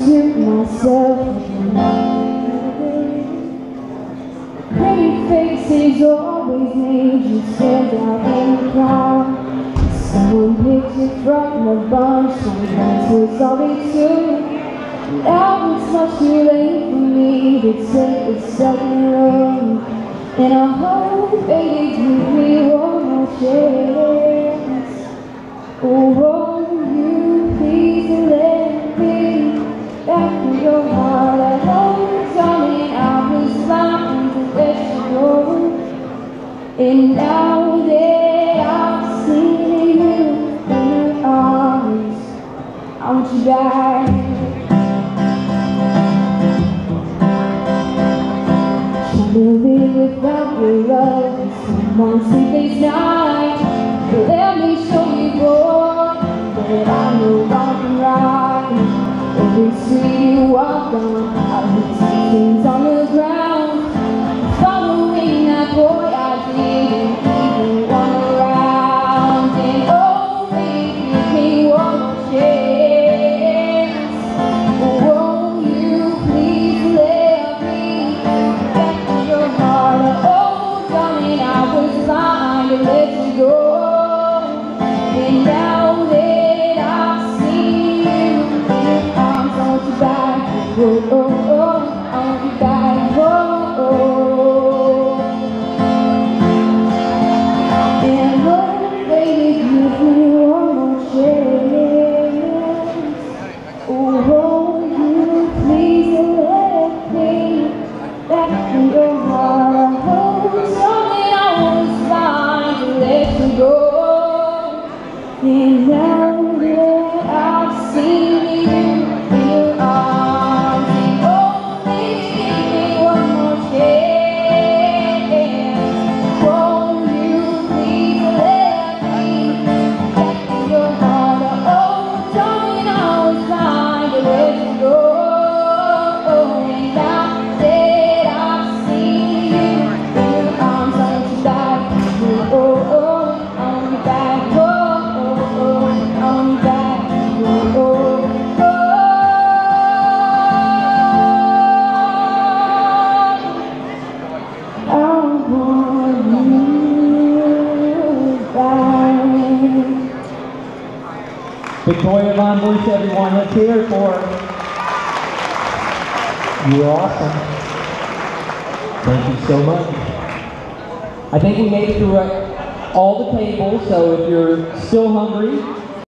to myself, pretty faces always made you stand out in the crowd. Someone picked you from the bunch, sometimes was all they took. Now it's much too late for me to take a second look, and I hope they give me one more chance. Oh, won't you please let me back in your heart? I hope, darling, I was blind to let you go, and now that I've seen you in your arms, I want you back. To live without your love, someone sleepless night. Let me show you, boy, that I know wrong from right. Every street you walk on, I would see things on the ground. Following that boy, I didn't even want around. And oh, baby, give me one more chance. Won't you please let me back in your heart? Oh, darling, I was blind to let you go, and now that I've seen you in your arms, I want you back. Oh, oh, oh, I want you back. Oh, oh. And oh, baby, give me one more chance. Oh, won't you please let me back in your heart? Oh, darling, I was blind to let you go, and now that I've seen you in your arms, and oh, baby, give me one more chance. Won't you please let me back in your heart? Oh, darling, I was blind to let you go, and now that I've seen you in your arms, I want you back. Oh, oh, oh, I want you back. Oh, oh, oh, I want you back. Oh, oh, oh. I want you back. Victoria Von Bush, everyone, let's hear it for her. You're awesome. Thank you so much. I think we made it through all the tables, so if you're still hungry,